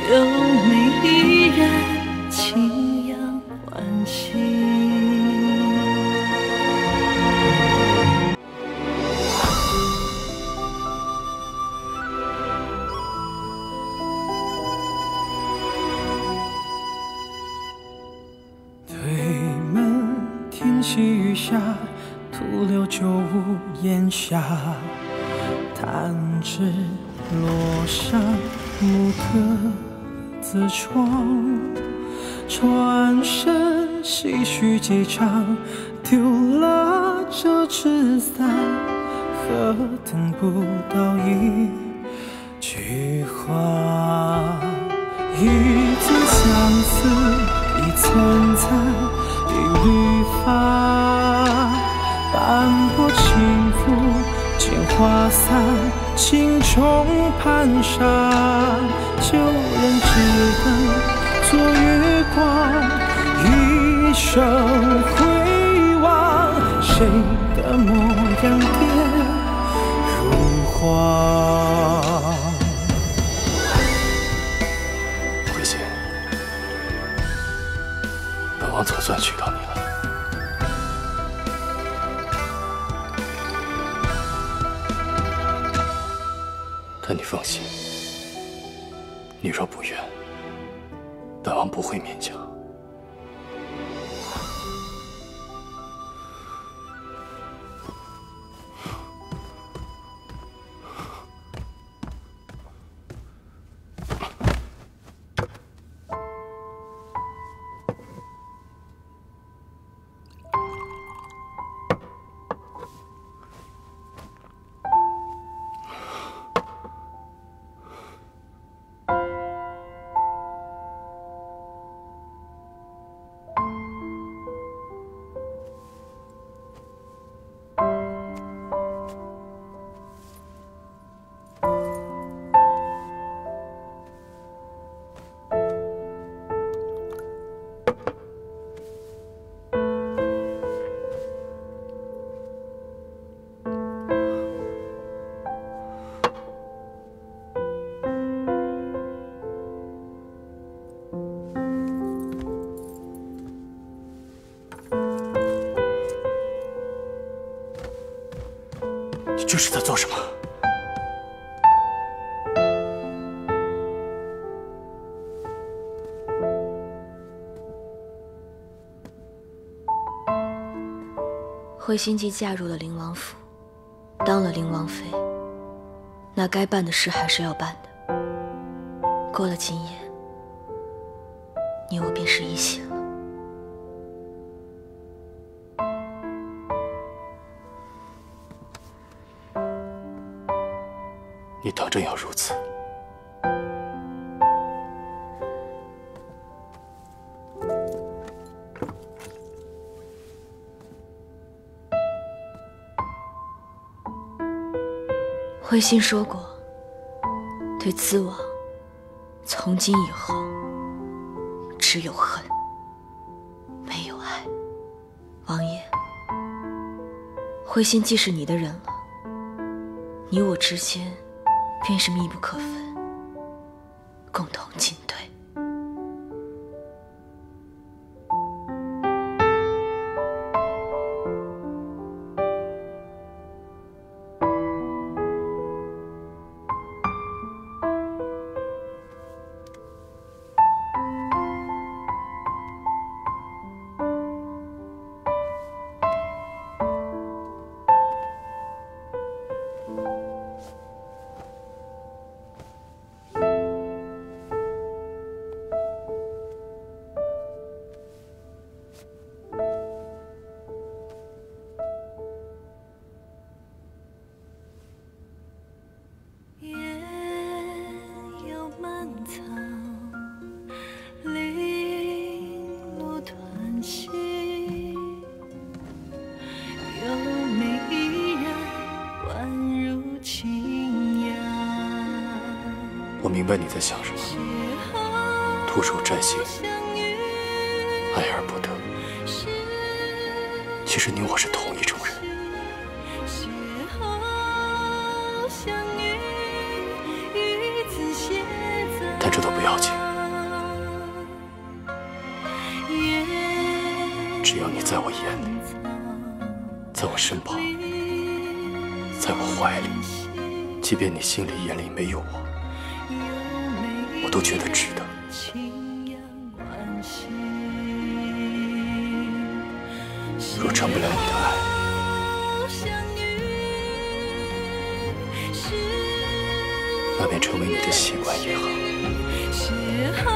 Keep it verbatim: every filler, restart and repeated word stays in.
有没一人轻扬唤醒？ 细雨下，徒留旧屋檐下，弹指落下木格子窗，转身唏嘘几场，丢了这纸伞，何等不到一句话。一寸相思，一寸残，一缕发，斑驳轻拂，见花散，情中攀上，旧人只等昨月光，一生回望，谁的模样跌如花。 慧心，本王总算娶到你了。但你放心，你若不愿，本王不会勉强。这是在做什么？ 慧心既嫁入了灵王府，当了灵王妃，那该办的事还是要办的。过了今夜，你我便是一血了。 你当真要如此？ 慧心说过，对资王，从今以后只有恨，没有爱。王爷，慧心既是你的人了，你我之间便是密不可分，共同进退。 我明白你在想什么，徒手摘星，爱而不得。其实你我是同一种人，但这都不要要紧，只要你在我眼里，在我身旁，在我怀里，即便你心里眼里没有我，我都觉得值得。若成不了你的爱，那便成为你的习惯也好。